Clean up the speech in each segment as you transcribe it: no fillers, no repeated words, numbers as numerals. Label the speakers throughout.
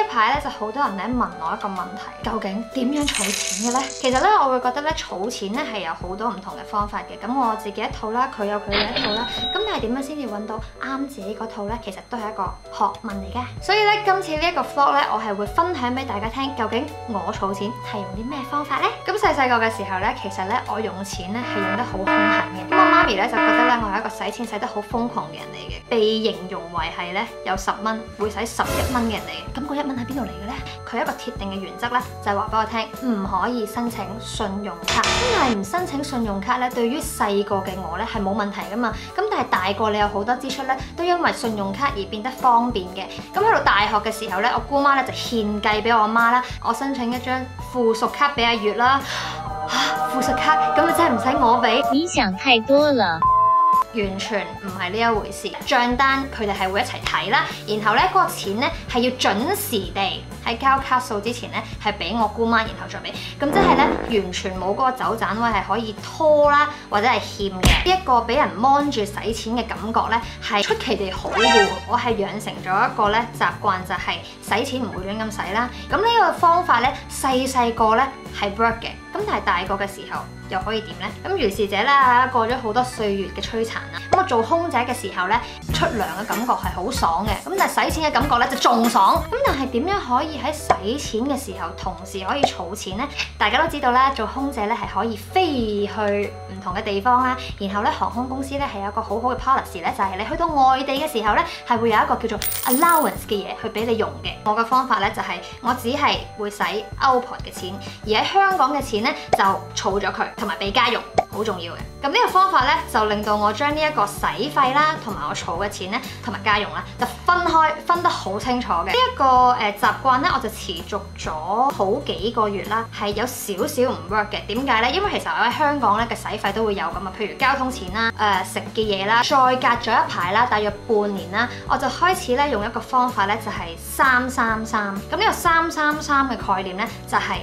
Speaker 1: 一排咧就好多人咧問我一個問題，究竟點樣儲錢嘅咧？其實咧我會覺得咧儲錢咧係有好多唔同嘅方法嘅。咁我自己一套啦，佢有佢嘅一套啦。咁但係點樣先至揾到啱自己嗰套咧？其實都係一個學問嚟嘅。所以咧今次呢一個 vlog 咧，我係會分享俾大家聽，究竟我儲錢係用啲咩方法咧？咁細個嘅時候咧，其實咧我用錢咧係用得好兇狠嘅。咁我媽咪咧就覺得咧我係一個使錢使得好瘋狂嘅人嚟嘅，被形容為係咧有10蚊會使11蚊嘅人嚟嘅。咁嗰1蚊喺邊度嚟嘅咧？佢一個鐵定嘅原則咧就係話俾我聽，唔可以申請信用卡。咁但係唔申請信用卡咧，對於細個嘅我咧係冇問題噶嘛。咁但係大個你有好多支出咧，都因為信用卡而變得方便嘅。咁去到大學嘅時候咧，我姑媽咧就獻計俾我媽啦，我申請一張附屬卡俾阿月啦。附屬卡咁啊真係唔使我俾？
Speaker 2: 你想太多了。
Speaker 1: 完全唔係呢一回事，帳單佢哋係會一齊睇啦，然後咧嗰個錢咧係要準時地喺交卡數之前咧係俾我姑媽，然後再俾，咁即係咧完全冇嗰個走盞位係可以拖啦或者係欠嘅。呢一個俾人 mon 住使錢嘅感覺咧係出奇地好嘅，我係養成咗一個咧習慣，就係使錢唔會亂咁使啦。咁呢個方法咧細個咧係 work 嘅，咁但係大個嘅時候又可以點呢？咁如是者啦，過咗好多歲月嘅摧殘啦。咁我做空姐嘅時候咧，出糧嘅感覺係好爽嘅，咁但係使錢嘅感覺咧就仲爽。咁但係點樣可以喺使錢嘅時候同時可以儲錢呢？大家都知道啦，做空姐咧係可以飛去唔同嘅地方啦。然後咧航空公司咧係有一個好好嘅 policy 咧，就係你去到外地嘅時候咧係會有一個叫做 allowance 嘅嘢去俾你用嘅。我嘅方法咧就係我只係會使歐婆嘅錢，而喺香港嘅錢咧就儲咗佢，同埋俾家用，好重要嘅。咁呢個方法咧就令到我將呢一個使費啦，同埋我儲嘅錢咧，同埋家用啦，就分得好清楚嘅。呢一個習慣咧，我就持續咗好幾個月啦，係有少少唔 work 嘅。點解咧？因為其實我喺香港咧嘅使費都會有㗎嘛，譬如交通錢啦、食嘅嘢啦，再隔咗一排啦，大約半年啦，我就開始咧用一個方法咧，就係333。咁呢個333嘅概念咧，就係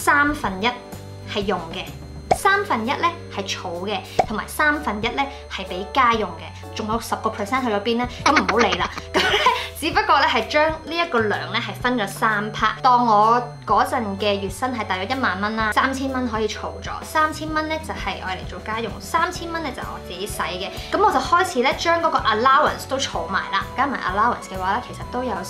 Speaker 1: 1/3係用嘅。1/3咧係儲嘅，同埋1/3咧係俾家用嘅，仲有10% 去咗邊咧？咁唔好理啦。咁咧，只不過咧係將呢一個糧咧係分咗3 part。當我嗰陣嘅月薪係大約1萬蚊啦，3000蚊可以儲咗，3000蚊咧就係我嚟做家用，3000蚊咧就係我自己使嘅。咁我就開始咧將嗰個 allowance 都儲埋啦，加埋 allowance 嘅話咧，其實都有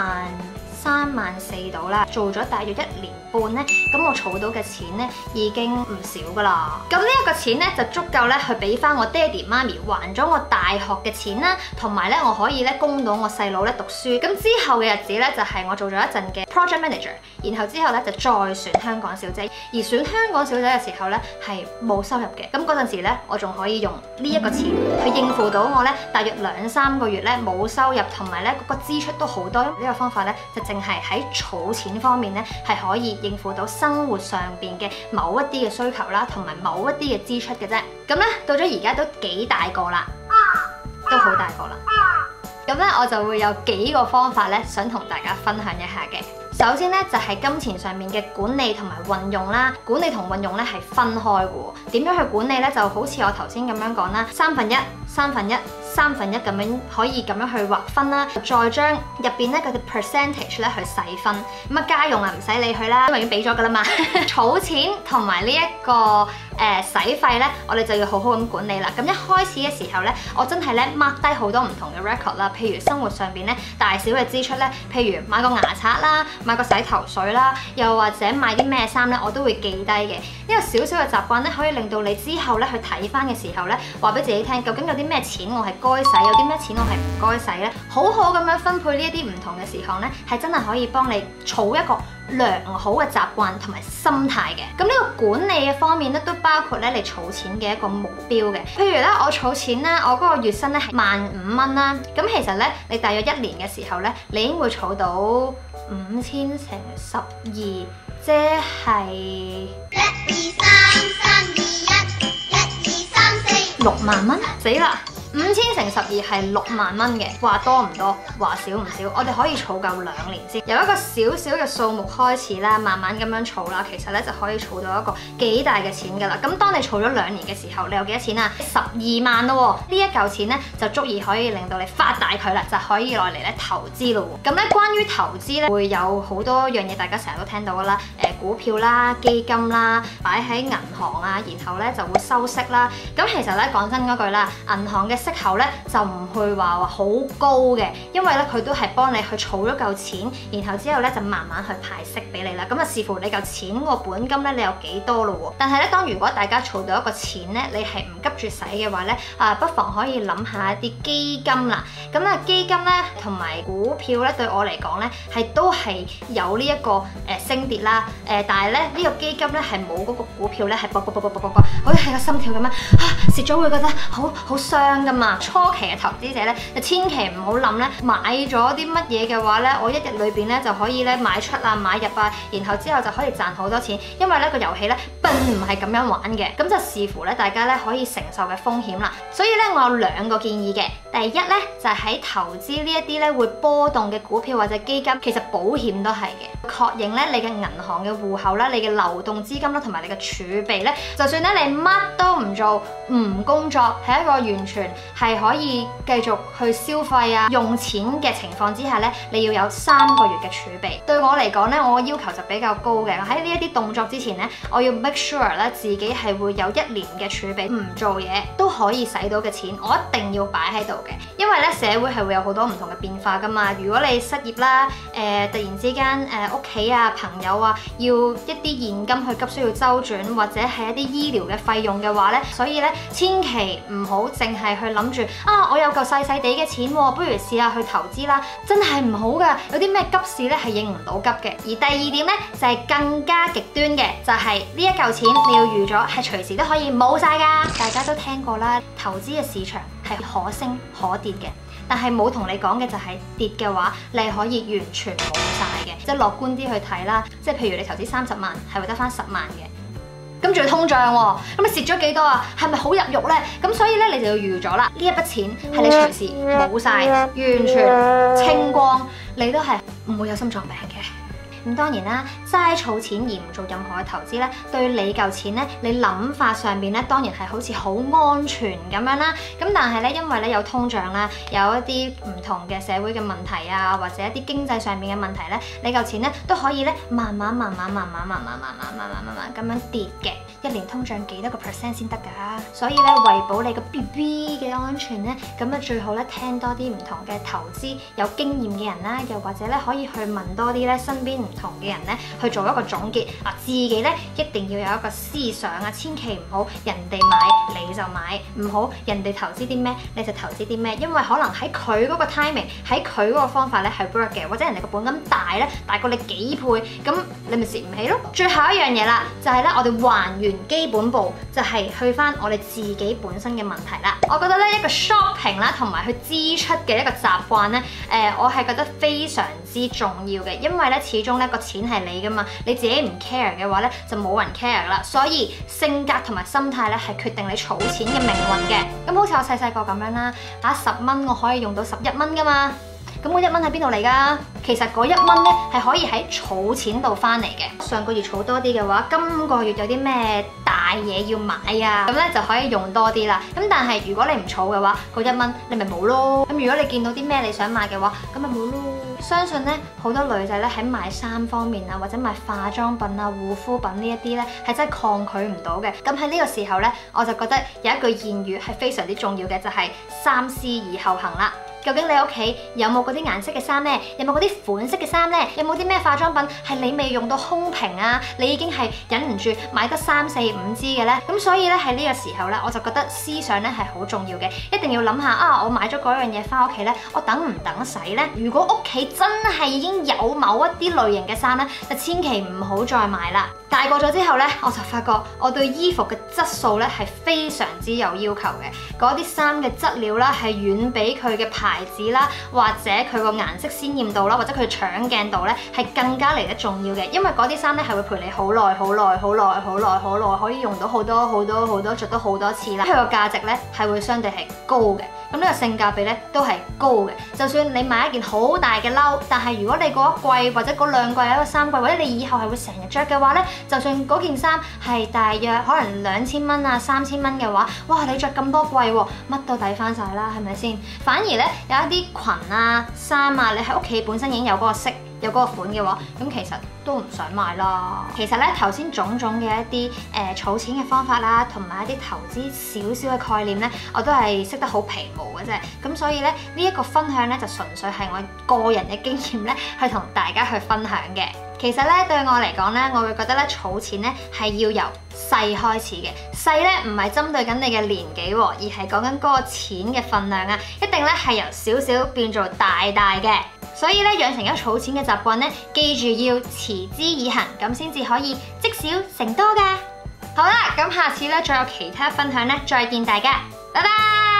Speaker 1: 13000-14000到啦。做咗大約1年半咧，咁我儲到嘅錢咧已經唔少噶啦。咁呢一個錢咧就足夠咧去俾翻我爹哋媽咪還咗我大學嘅錢啦，同埋咧我可以咧供到我細佬咧讀書。咁之後嘅日子咧就係我做咗一陣嘅 project manager， 然後之後咧就再選香港小姐。而選香港小姐嘅時候咧係冇收入嘅，咁嗰陣時咧我仲可以用呢一個錢去應付到我咧大約2-3個月咧冇收入，同埋咧嗰個支出都好多。呢個方法咧就淨係喺儲錢方面咧係可以應付到生活上邊嘅某一啲嘅需求啦，同埋某一啲嘅支出嘅啫。咁咧到咗而家都幾大個啦，都好大個啦。咁咧我就會有幾個方法咧，想同大家分享一下嘅。首先咧就係金錢上面嘅管理同埋運用啦，管理同運用咧係分開嘅喎。點樣去管理咧？就好似我頭先咁樣講啦，1/3、1/3、1/3咁樣可以咁樣去劃分啦，再將入邊咧嗰啲 percentage 咧去細分。咁啊家用啊唔使理佢啦，因為已經俾咗噶啦嘛。儲錢同埋呢一個使費咧，我哋就要好好咁管理啦。咁一開始嘅時候咧，我真係咧 mark 低好多唔同嘅 record 啦，譬如生活上邊咧大小嘅支出咧，譬如買個牙刷啦，買個洗頭水啦，又或者買啲咩衫咧，我都會記低嘅。呢個小小嘅習慣咧，可以令到你之後咧去睇翻嘅時候咧，話俾自己聽，究竟有啲咩錢我係該使，有啲咩錢我係唔該使咧，好好咁樣分配呢一啲唔同嘅事項咧，係真係可以幫你儲一個良好嘅習慣同埋心態嘅。咁呢個管理嘅方面咧，都包括咧你儲錢嘅一個目標嘅。譬如咧，我儲錢咧，我嗰個月薪咧係15000蚊啦。咁其實咧，你大約1年嘅時候咧，你已經會儲到5000乘12，即係6萬蚊。死啦！ 5000乘12係6萬蚊嘅，話多唔多，話少唔少，我哋可以儲夠2年先，由一個小小嘅數目開始啦，慢慢咁樣儲啦，其實咧就可以儲到一個幾大嘅錢㗎啦。咁當你儲咗2年嘅時候，你有幾多錢啊？12萬咯喎，呢一嚿錢咧就足以可以令到你發大佢啦，就可以攞嚟咧投資咯喎。咁咧關於投資咧會有好多樣嘢，大家成日都聽到㗎啦，股票啦、基金啦，擺喺銀行啊，然後咧就會收息啦。咁其實咧講真嗰句啦，銀行嘅息口咧就唔會話好高嘅，因為咧佢都係幫你去儲咗嚿錢，然後之後咧就慢慢去派息俾你啦。咁啊視乎你嚿錢個本金咧你有幾多咯喎。但係咧當如果大家儲到一個錢咧，你係唔急住使嘅話咧，不妨可以諗下一啲基金啦。咁啊基金咧同埋股票咧對我嚟講咧都係有呢一個升跌啦。但係咧呢個基金咧係冇嗰個股票咧係好似係個心跳咁樣蝕咗會覺得好傷噶嘛。初期嘅投資者咧就千祈唔好諗咧買咗啲乜嘢嘅話咧，我一日裏邊咧就可以咧買出啊買入啊，然後之後就可以賺好多錢，因為咧個遊戲咧並唔係咁樣玩嘅。咁就視乎咧大家咧可以承受嘅風險啦。所以咧我有2個建議嘅，第一咧就係喺投資呢一啲咧會波動嘅股票或者基金，其實保險都係嘅，確認咧你嘅銀行嘅戶口啦、你嘅流動資金啦同埋你嘅儲備咧，就算咧你乜都唔做唔工作，係一個完全係可以繼續去消費啊用錢嘅情況之下咧，你要有3個月嘅儲備。對我嚟講咧，我嘅要求就比較高嘅。喺呢一啲動作之前咧，我要 make sure 咧自己係會有1年嘅儲備，唔做嘢都可以使到嘅錢，我一定要擺喺度嘅。因為咧社會係會有好多唔同嘅變化噶嘛。如果你失業啦，突然之間屋企啊朋友啊要一啲現金去急需要周轉，或者係一啲醫療嘅費用嘅話咧，所以咧千祈唔好淨係去諗住我有嚿細細地嘅錢喎，不如試下去投資啦，真係唔好噶。有啲咩急事咧係應唔到急嘅。而第2點咧就係更加極端嘅，就係呢一嚿錢你要預咗係隨時都可以冇晒噶。大家都聽過啦，投資嘅市場係可升可跌嘅，但係冇同你講嘅就係跌嘅話，你可以完全冇晒嘅。即係樂觀啲去睇啦，即係譬如你投資30萬，係會得翻10萬嘅。咁仲要通脹喎，咁你蝕咗幾多啊？係咪好入肉呢？咁所以咧，你就要預咗啦。呢一筆錢係你隨時冇晒，完全清光，你都係唔會有心臟病嘅。咁當然啦，齋儲錢而唔做任何嘅投資咧，對你嚿錢咧，你諗法上邊咧，當然係好似好安全咁樣啦。咁但係咧，因為咧有通脹啦，有一啲唔同嘅社會嘅問題啊，或者一啲經濟上面嘅問題咧，你嚿錢咧都可以咧慢慢咁樣跌嘅。1年通脹幾多個%先得㗎？所以咧為保你個 BB 嘅安全咧，咁啊最好咧聽多啲唔同嘅投資有經驗嘅人啦，又或者咧可以去問多啲咧身邊唔同嘅人咧去做一個總結啊，自己咧一定要有一個思想啊，千祈唔好人哋買你就買，唔好人哋投資啲咩你就投資啲咩，因為可能喺佢嗰個 timing，喺佢嗰個方法咧係 work 嘅，或者人哋個本金大咧大過你幾倍，咁你咪蝕唔起咯。最後一樣嘢啦，就係咧我哋還原基本步，就係去翻我哋自己本身嘅問題啦。我覺得咧一個 shopping 啦，同埋去支出嘅一個習慣咧，我係覺得非常之重要嘅，因為咧始終咧個錢係你噶嘛，你自己唔 care 嘅話咧就冇人 care 啦。所以性格同埋心態咧係決定你儲錢嘅命運嘅。咁好似我細個咁樣啦，10蚊我可以用到11蚊噶嘛。咁嗰1蚊喺邊度嚟㗎？其實嗰1蚊咧係可以喺儲錢度翻嚟嘅。上個月儲多啲嘅話，今個月有啲咩大嘢要買啊，咁咧就可以用多啲啦。咁但係如果你唔儲嘅話，嗰1蚊你咪冇咯。咁如果你見到啲咩你想買嘅話，咁咪冇咯。相信咧好多女仔咧喺買衫方面啊，或者買化妝品啊、護膚品呢一啲咧係真係抗拒唔到嘅。咁喺呢個時候咧，我就覺得有一句諺語係非常之重要嘅，就係三思而後行啦。究竟你屋企有冇嗰啲顏色嘅衫呢？有冇嗰啲款式嘅衫呢？有冇啲咩化妝品係你未用到空瓶啊？你已經係忍唔住買得3、4、5支嘅呢？咁所以咧喺呢個時候咧，我就覺得思想咧係好重要嘅，一定要諗下啊！我買咗嗰樣嘢翻屋企咧，我等唔等使呢？如果屋企真係已經有某一啲類型嘅衫咧，就千祈唔好再買啦。大個咗之後咧，我就發覺我對衣服嘅質素咧係非常之有要求嘅。嗰啲衫嘅質料啦，係遠比佢嘅牌子啦，或者佢個顏色鮮豔度啦，或者佢搶鏡度咧，係更加嚟得重要嘅。因為嗰啲衫咧係會陪你好耐、好耐、好耐、好耐、好耐，可以用到好多、好多、好多，着到好多次啦。佢個價值咧係會相對係高嘅。 咁呢個性價比咧都係高嘅。就算你買一件好大嘅褸，但係如果你嗰一季或者嗰2季、一個3季，或者你以後係會成日着嘅話咧，就算嗰件衫係大約可能2000蚊啊、3000蚊嘅話，哇！你着咁多季喎，乜都抵翻晒啦，係咪先？反而咧有一啲裙啊、衫啊，你喺屋企本身已經有嗰個色、有嗰個款嘅話，咁其實都唔想買啦。其實咧頭先種種嘅一啲儲錢嘅方法啦，同埋一啲投資少少嘅概念咧，我都係識得好皮毛嘅啫。咁所以咧呢一個分享咧就純粹係我個人嘅經驗咧，去同大家去分享嘅。其實咧對我嚟講咧，我會覺得咧儲錢咧係要由細開始嘅。細咧唔係針對緊你嘅年紀喎，而係講緊嗰個錢嘅份量啊，一定咧係由少少變做大嘅。所以咧養成咗儲錢嘅習慣咧，記住要持之以恆，咁先至可以積少成多㗎。好啦，咁下次咧再有其他分享咧，再見大家，拜拜。